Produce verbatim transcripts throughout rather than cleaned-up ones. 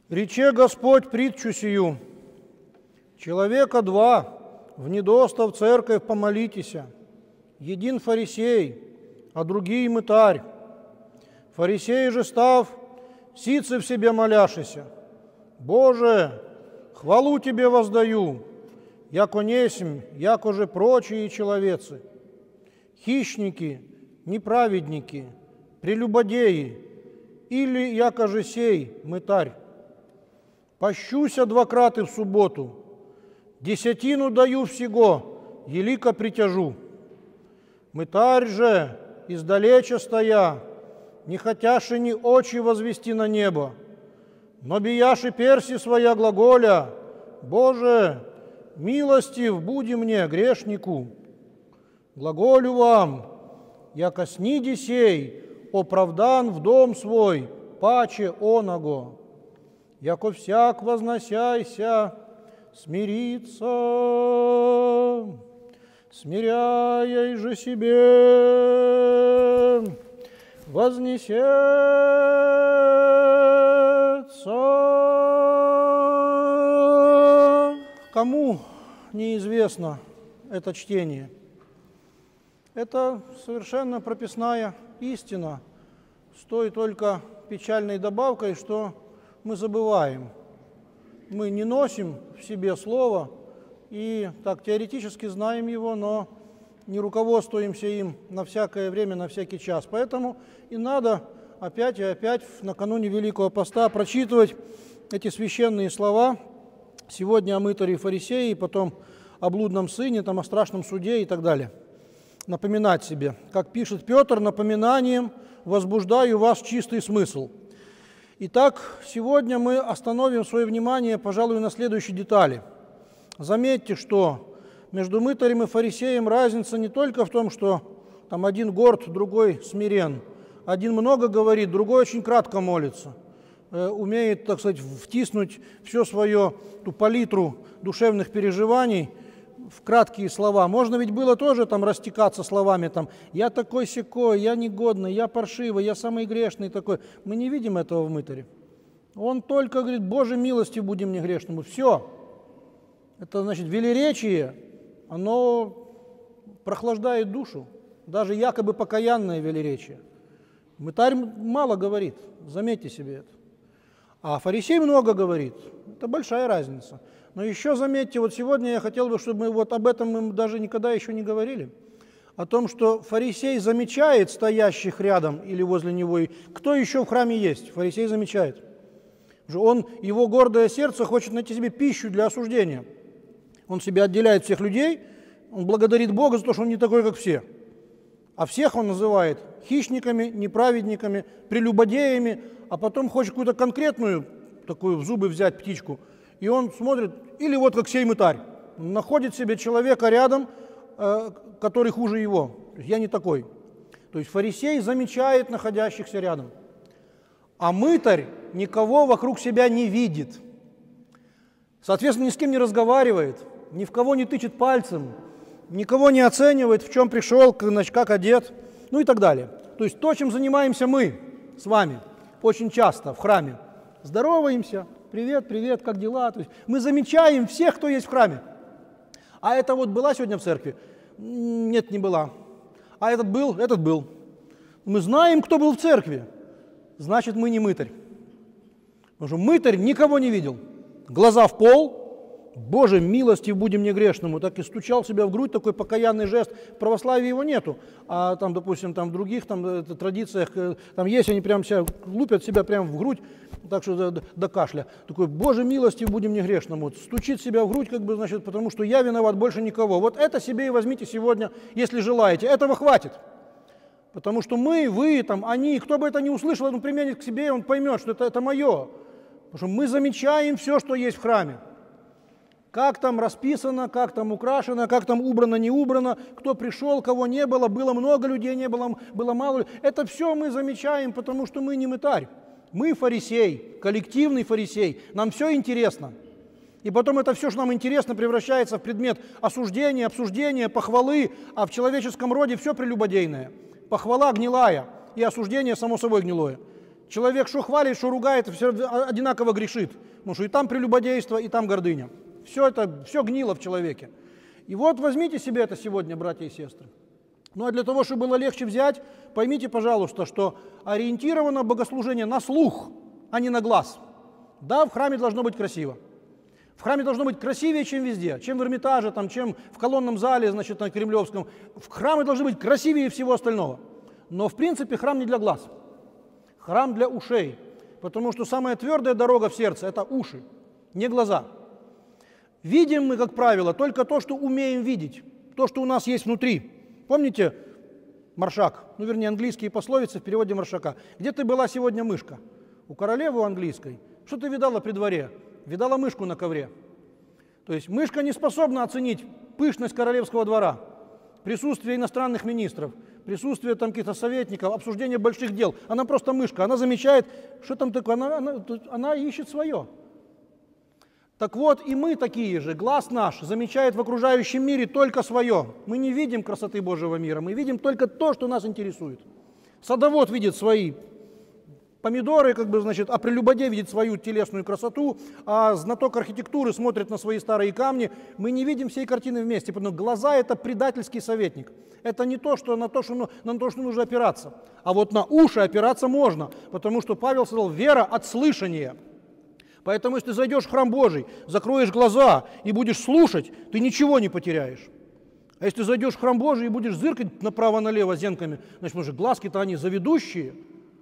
Рече Господь притчу сию: человека два, в недоста в церковь помолитеся, един фарисей, а другий мытарь. Фарисей же став, сицы в себе моляшися: Боже, хвалу Тебе воздаю, яко несмь, яко же прочие человецы, хищники, неправедники, прелюбодеи, или яко же сей мытарь. Пощуся двакраты в субботу, десятину даю всего, елико притяжу. Мытарь же, издалеча стоя, не хотяши ни очи возвести на небо, но бияши перси своя глаголя: Боже, милостив буди мне, грешнику. Глаголю вам, яко сниди сей, оправдан в дом свой, паче оного. Яко всяк возносяйся, смирится, смиряя же себе, вознесется. Кому неизвестно это чтение? Это совершенно прописная истина, с той только печальной добавкой, что мы забываем. Мы не носим в себе слово и так теоретически знаем его, но не руководствуемся им на всякое время, на всякий час. Поэтому и надо опять и опять накануне Великого Поста прочитывать эти священные слова. Сегодня о мытаре и фарисее, потом о блудном сыне, там, о страшном суде и так далее. Напоминать себе. Как пишет Петр, напоминанием возбуждаю в вас чистый смысл. Итак, сегодня мы остановим свое внимание, пожалуй, на следующей детали. Заметьте, что между мытарем и фарисеем разница не только в том, что там один горд, другой смирен, один много говорит, другой очень кратко молится, э, умеет, так сказать, втиснуть все свое, ту палитру душевных переживаний в краткие слова. Можно ведь было тоже там растекаться словами, там, я такой-сякой, я негодный, я паршивый, я самый грешный такой. Мы не видим этого в мытаре. Он только говорит: Боже, милостив буди мне грешному. Все. Это значит, велеречие, оно прохлаждает душу, даже якобы покаянное велеречие. Мытарь мало говорит, заметьте себе это. А фарисей много говорит. Это большая разница. Но еще заметьте, вот сегодня я хотел бы, чтобы мы вот об этом мы даже никогда еще не говорили, о том, что фарисей замечает стоящих рядом или возле него, и кто еще в храме есть, фарисей замечает. Он, его гордое сердце хочет найти себе пищу для осуждения. Он себя отделяет от всех людей, он благодарит Бога за то, что он не такой, как все. А всех он называет хищниками, неправедниками, прелюбодеями, а потом хочет какую-то конкретную, такую в зубы взять птичку, и он смотрит, или вот как сей мытарь, находит себе человека рядом, э, который хуже его. То есть я не такой. То есть фарисей замечает находящихся рядом, а мытарь никого вокруг себя не видит. Соответственно, ни с кем не разговаривает, ни в кого не тычет пальцем, никого не оценивает, в чем пришел, значит, как одет, ну и так далее. То есть то, чем занимаемся мы с вами очень часто в храме. Здороваемся. Привет, привет, как дела? То есть мы замечаем всех, кто есть в храме. А это вот была сегодня в церкви? Нет, не была. А этот был? Этот был. Мы знаем, кто был в церкви. Значит, мы не мытарь. Потому что мытарь никого не видел. Глаза в пол. Боже, милостив буди мне грешному. Так и стучал себя в грудь, такой покаянный жест. В православии его нету. А там, допустим, там в других там, традициях, там есть, они прям себя лупят себя прям в грудь, так что до, до кашля. Такой: Боже, милостив буди мне грешному. Стучит себя в грудь, как бы, значит, потому что я виноват, больше никого. Вот это себе и возьмите сегодня, если желаете. Этого хватит. Потому что мы, вы, там, они, кто бы это ни услышал, он применит к себе, он поймет, что это, это мое. Потому что мы замечаем все, что есть в храме. Как там расписано, как там украшено, как там убрано, не убрано, кто пришел, кого не было, было много людей, не было, было мало. Это все мы замечаем, потому что мы не мытарь. Мы фарисей, коллективный фарисей, нам все интересно. И потом это все, что нам интересно, превращается в предмет осуждения, обсуждения, похвалы, а в человеческом роде все прелюбодейное. Похвала гнилая и осуждение само собой гнилое. Человек что хвалит, что ругает, все одинаково грешит. Потому что и там прелюбодейство, и там гордыня. Все это, все гнило в человеке. И вот возьмите себе это сегодня, братья и сестры. Ну а для того, чтобы было легче взять, поймите, пожалуйста, что ориентировано богослужение на слух, а не на глаз. Да, в храме должно быть красиво. В храме должно быть красивее, чем везде, чем в Эрмитаже, там, чем в колонном зале, значит, на Кремлевском. В храме должны быть красивее всего остального. Но, в принципе, храм не для глаз. Храм для ушей. Потому что самая твердая дорога в сердце – это уши, не глаза. Видим мы, как правило, только то, что умеем видеть, то, что у нас есть внутри. Помните Маршак? Ну, вернее, английские пословицы в переводе Маршака. Где ты была сегодня, мышка? У королевы английской. Что ты видала при дворе? Видала мышку на ковре. То есть мышка не способна оценить пышность королевского двора, присутствие иностранных министров, присутствие там каких-то советников, обсуждение больших дел. Она просто мышка, она замечает, что там такое, она, она, она ищет свое. Так вот, и мы такие же, глаз наш замечает в окружающем мире только свое. Мы не видим красоты Божьего мира, мы видим только то, что нас интересует. Садовод видит свои помидоры, как бы, значит, а прелюбодей видит свою телесную красоту, а знаток архитектуры смотрит на свои старые камни. Мы не видим всей картины вместе, потому что глаза – это предательский советник. Это не то, что на то, что, на то, что нужно опираться. А вот на уши опираться можно, потому что Павел сказал, вера от слышания. Поэтому, если ты зайдешь в храм Божий, закроешь глаза и будешь слушать, ты ничего не потеряешь. А если ты зайдешь в храм Божий и будешь зыркать направо-налево зенками, значит, может, глазки-то они заведущие,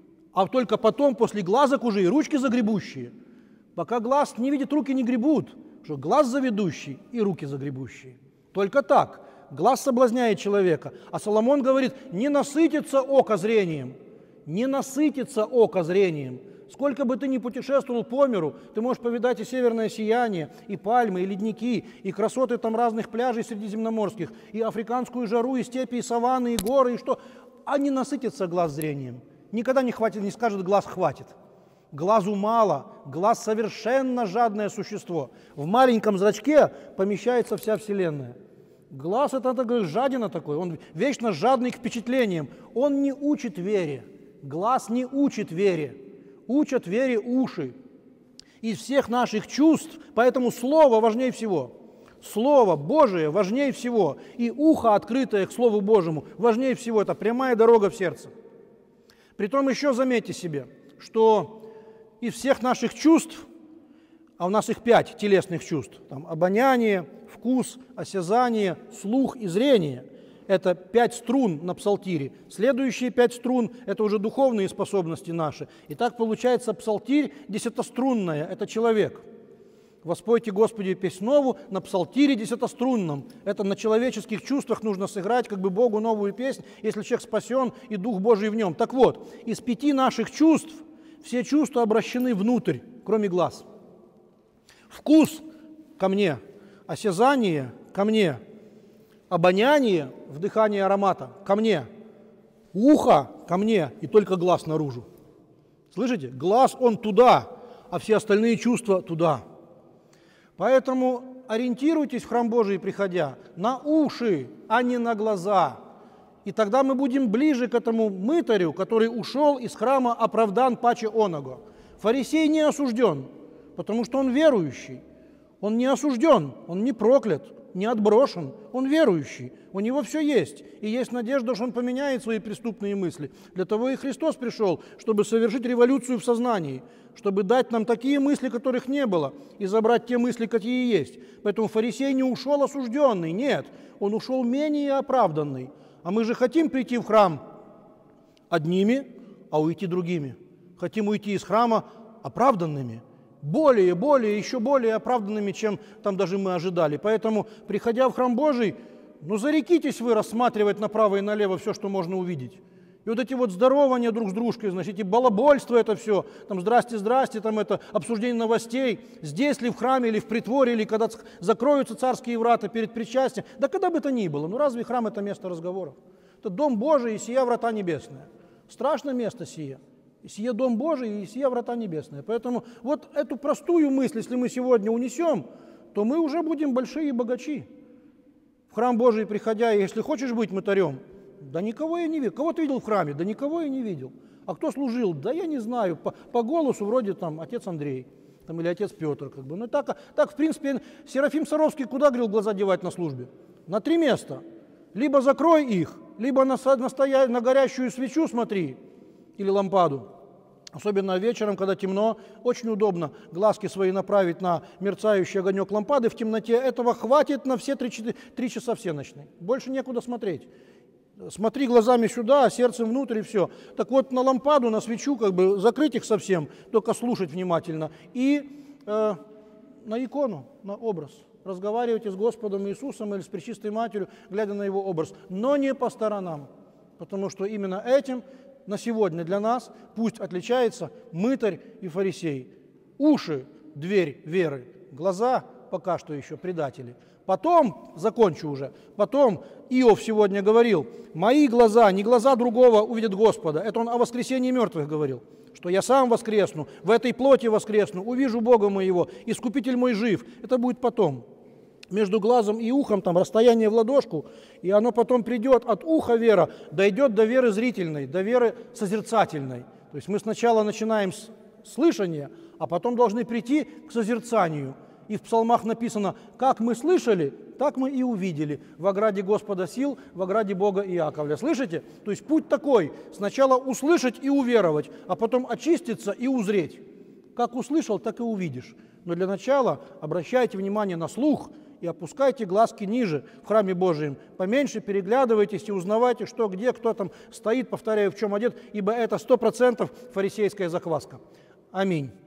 а только потом, после глазок уже и ручки загребущие. Пока глаз не видит, руки не гребут, что глаз заведущий и руки загребущие. Только так. Глаз соблазняет человека. А Соломон говорит, не насытится око зрением. Не насытится око зрением. Сколько бы ты ни путешествовал по миру, ты можешь повидать и северное сияние, и пальмы, и ледники, и красоты там разных пляжей средиземноморских, и африканскую жару, и степи, и саванны, и горы, и что. А не насытится глаз зрением. Никогда не хватит, не скажет глаз хватит. Глазу мало, глаз совершенно жадное существо. В маленьком зрачке помещается вся Вселенная. Глаз это, это жадина такой, он вечно жадный к впечатлениям. Он не учит вере. Глаз не учит вере. Учат вере уши. Из всех наших чувств, поэтому Слово важнее всего. Слово Божие важнее всего. И ухо, открытое к Слову Божьему, важнее всего. Это прямая дорога в сердце. Притом еще заметьте себе, что из всех наших чувств, а у нас их пять телесных чувств, там обоняние, вкус, осязание, слух и зрение, это пять струн на псалтире. Следующие пять струн – это уже духовные способности наши. И так получается псалтирь десятострунная – это человек. «Воспойте Господи песнь нову» на псалтире десятострунном. Это на человеческих чувствах нужно сыграть как бы Богу новую песнь, если человек спасен и Дух Божий в нем. Так вот, из пяти наших чувств все чувства обращены внутрь, кроме глаз. Вкус – ко мне, осязание – ко мне, обоняние, вдыхание аромата – ко мне, ухо – ко мне и только глаз наружу. Слышите? Глаз он туда, а все остальные чувства туда. Поэтому ориентируйтесь в храм Божий, приходя, на уши, а не на глаза. И тогда мы будем ближе к этому мытарю, который ушел из храма оправдан паче оного. Фарисей не осужден, потому что он верующий. Он не осужден, он не проклят, не отброшен, он верующий. У него все есть. И есть надежда, что он поменяет свои преступные мысли. Для того и Христос пришел, чтобы совершить революцию в сознании, чтобы дать нам такие мысли, которых не было, и забрать те мысли, какие есть. Поэтому фарисей не ушел осужденный, нет, он ушел менее оправданный. А мы же хотим прийти в храм одними, а уйти другими. Хотим уйти из храма оправданными, более, более, еще более оправданными, чем там даже мы ожидали. Поэтому, приходя в храм Божий, ну зарекитесь вы рассматривать направо и налево все, что можно увидеть. И вот эти вот здорования друг с дружкой, значит, и балабольство это все, там здрасте, здрасте, там это обсуждение новостей, здесь ли в храме, или в притворе, или когда закроются царские врата перед причастием, да когда бы это ни было, ну разве храм это место разговоров? Это дом Божий и сия врата небесная. Страшное место сие. И сие дом Божий и сия врата небесная. Поэтому вот эту простую мысль, если мы сегодня унесем, то мы уже будем большие богачи. В храм Божий приходя, если хочешь быть мытарем, да никого я не видел. Кого ты видел в храме? Да никого я не видел. А кто служил? Да я не знаю, по, по голосу вроде там отец Андрей там, или отец Петр. Как бы. Ну, так, так, в принципе, Серафим Саровский куда, говорил, глаза девать на службе? На три места. Либо закрой их, либо на, на, стоя, на горящую свечу смотри, или лампаду. Особенно вечером, когда темно, очень удобно глазки свои направить на мерцающий огонек лампады в темноте. Этого хватит на все три часа всеночные. Больше некуда смотреть. Смотри глазами сюда, а сердцем внутрь и все. Так вот, на лампаду, на свечу, как бы закрыть их совсем, только слушать внимательно. И э, на икону, на образ. Разговаривайте с Господом Иисусом или с Пречистой Матерью, глядя на Его образ. Но не по сторонам. Потому что именно этим на сегодня для нас пусть отличается мытарь и фарисей. Уши – дверь веры, глаза пока что еще предатели. Потом, закончу уже, потом Иов сегодня говорил, мои глаза, не глаза другого увидят Господа. Это он о воскресении мертвых говорил, что я сам воскресну, в этой плоти воскресну, увижу Бога моего, Искупитель мой жив. Это будет потом. Между глазом и ухом там расстояние в ладошку, и оно потом придет от уха вера, дойдет до веры зрительной, до веры созерцательной. То есть мы сначала начинаем с слышания, а потом должны прийти к созерцанию. И в псалмах написано, как мы слышали, так мы и увидели в ограде Господа сил, в ограде Бога Иаковля. Слышите? То есть путь такой, сначала услышать и уверовать, а потом очиститься и узреть. Как услышал, так и увидишь. Но для начала обращайте внимание на слух, и опускайте глазки ниже в храме Божьем. Поменьше переглядывайтесь и узнавайте, что, где, кто там стоит, повторяю, в чем одет, ибо это сто процентов фарисейская закваска. Аминь.